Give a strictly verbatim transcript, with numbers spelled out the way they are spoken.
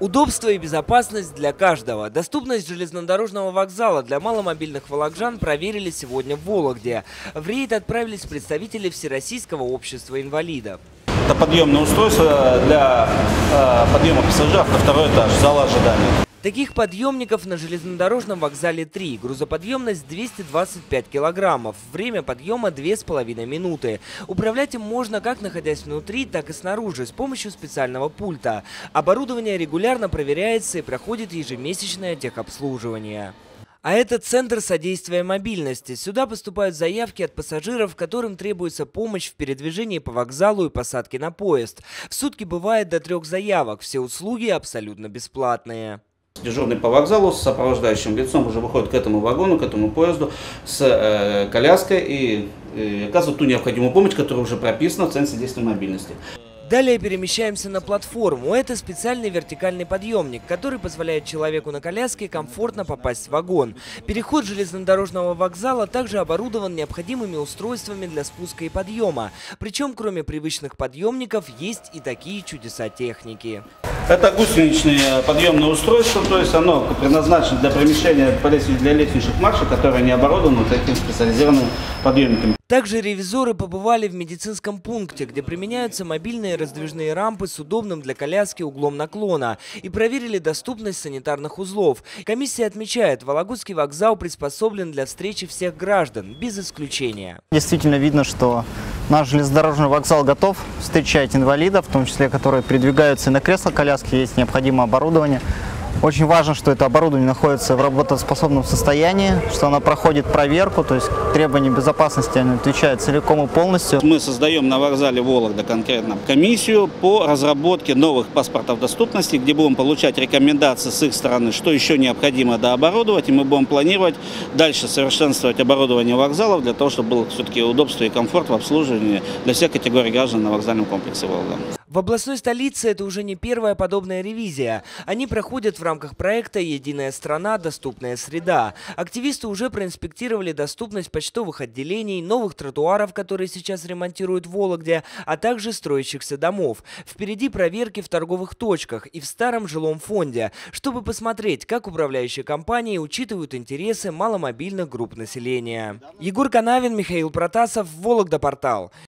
Удобство и безопасность для каждого. Доступность железнодорожного вокзала для маломобильных вологжан проверили сегодня в Вологде. В рейд отправились представители Всероссийского общества инвалидов. Это подъемное устройство для э, подъема пассажиров на второй этаж зала ожидания. Таких подъемников на железнодорожном вокзале три. Грузоподъемность двести двадцать пять килограммов. Время подъема две с половиной минуты. Управлять им можно как находясь внутри, так и снаружи с помощью специального пульта. Оборудование регулярно проверяется и проходит ежемесячное техобслуживание. А это Центр содействия мобильности. Сюда поступают заявки от пассажиров, которым требуется помощь в передвижении по вокзалу и посадке на поезд. В сутки бывает до трех заявок. Все услуги абсолютно бесплатные. Дежурный по вокзалу с сопровождающим лицом уже выходит к этому вагону, к этому поезду с э, коляской и э, оказывает ту необходимую помощь, которая уже прописана в Центре содействия мобильности. Далее перемещаемся на платформу. Это специальный вертикальный подъемник, который позволяет человеку на коляске комфортно попасть в вагон. Переход железнодорожного вокзала также оборудован необходимыми устройствами для спуска и подъема. Причем, кроме привычных подъемников, есть и такие чудеса техники. Это гусеничное подъемное устройство, то есть оно предназначено для перемещения по лестнице для лестничных маршей, которые не оборудованы таким специализированным подъемником. Также ревизоры побывали в медицинском пункте, где применяются мобильные раздвижные рампы с удобным для коляски углом наклона, и проверили доступность санитарных узлов. Комиссия отмечает, Вологодский вокзал приспособлен для встречи всех граждан, без исключения. Действительно видно, что наш железнодорожный вокзал готов встречать инвалидов, в том числе, которые передвигаются на кресло-коляске, есть необходимое оборудование. Очень важно, что это оборудование находится в работоспособном состоянии, что оно проходит проверку, то есть требования безопасности оно отвечает целиком и полностью. Мы создаем на вокзале Вологда конкретно комиссию по разработке новых паспортов доступности, где будем получать рекомендации с их стороны, что еще необходимо дооборудовать, и мы будем планировать дальше совершенствовать оборудование вокзалов для того, чтобы было все-таки удобство и комфорт в обслуживании для всех категорий граждан на вокзальном комплексе Волга. В областной столице это уже не первая подобная ревизия. Они проходят в рамках проекта «Единая страна. Доступная среда». Активисты уже проинспектировали доступность почтовых отделений, новых тротуаров, которые сейчас ремонтируют в Вологде, а также строящихся домов. Впереди проверки в торговых точках и в старом жилом фонде, чтобы посмотреть, как управляющие компании учитывают интересы маломобильных групп населения. Егор Канавин, Михаил Протасов, Вологда Портал.